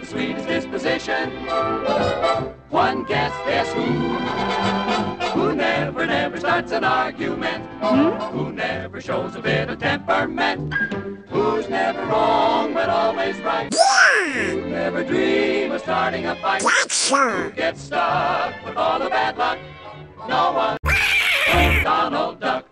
the sweetest disposition. One guess who? Who never starts an argument? Who never shows a bit of temperament? Who's never wrong but always right? Who never dream of starting a fight? Who gets stuck with all the bad luck? No one. Donald Duck.